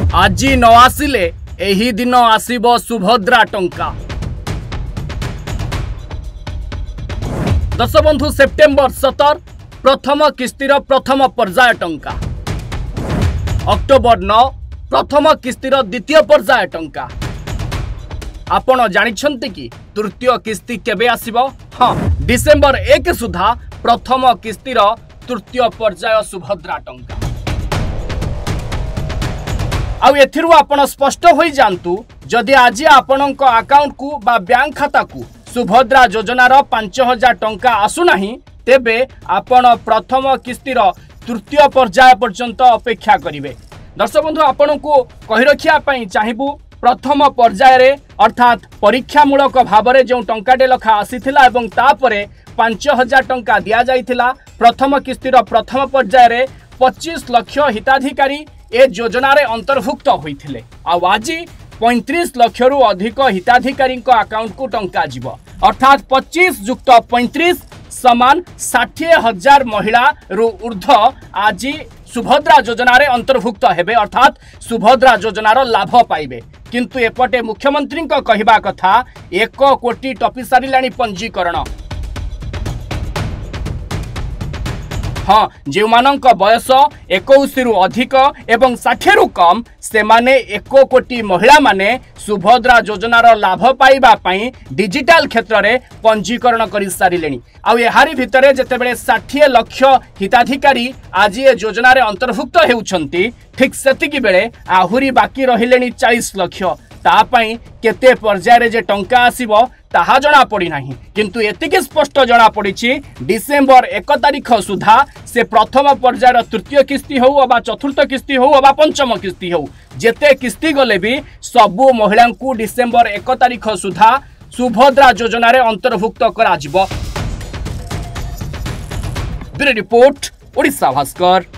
आज न आसिले एही दिन आसीबो सुभद्रा टंका। दशबंधु सेप्टेम्बर 17 प्रथम किस्तिर प्रथम पर्याय टंका। अक्टोबर 9 प्रथम किस्तिर द्वितीय पर्याय टंका। आपण जानिछंती कि तृतीय किस्ती केबे आसीबो? हाँ, डिसेंबर 1 सुधा प्रथम किस्तिर तृतीय पर्याय सुभद्रा टंका। आउ एथिरु आपण स्पष्ट होई जानतु जदि आज आपणक अकाउंट को बा बैंक खाता को सुभद्रा योजनार 5000 टंका आसु नाही तेबे आपण प्रथम किस्तीर तृतीय पर्याय पर्यंत अपेक्षा करिवे। दर्शक बंधु आपण को कहि रखिया पई चाहिबु प्रथम पर्याय रे अर्थात परीक्षामूलक भाव में जो टंकाटे लखा आसीथिला एवं तापरे 5000 टंका दिया जाइथिला। प्रथम किस्तीर प्रथम पर्याय रे 25 लाख हिताधिकारी ए योजना रे अंतर्भुक्त होइथिले। आज 35 लाख रु अधिक हिताधिकारी अकाउंट को टंका जीव अर्थात 25 युक्त 35 समान 60,000 महिला रु ऊर्ध्व आज सुभद्रा योजना रे अंतर्भुक्त हेबे अर्थात सुभद्रा योजनार लाभ पाइबे। किंतु एपटे मुख्यमंत्री कहवा कथा 1 कोटी टपी सारिलाणी पंजीकरण। हाँ, जो मानक बयस 21 रु अधिक एवं 60 रु कम से माने 1 कोटी महिला माने सुभद्रा योजनार लाभ पाइबा पई डिजिटल क्षेत्र में पंजीकरण कर सारे। आहारी भितर जितेबले 60 लाख हिताधिकारी आज ये योजना रे अंतर्भुक्त होउछंती ठीक सेतिकी बेले आहुरी बाकी रहिलेनी 40 लाख। तापाई केते पर्याय रे जे टंका आसीबो ताहा जना पड़ी नाही। किंतु एतिके स्पष्ट जना पड़ी डिसेंबर 1 तारिख सुधा से प्रथम पर्यायर तृतीय किस्ती हो अबा चतुर्थ किस्ती हो अबा पंचम किस्ती हो जेते किस्ती गले भी सबु महिला को डिसेंबर 1 तारिख सुधा सुभद्रा योजना रे अंतर्भुक्त करा जिवो। Bureau report, Odisha Bhaskar.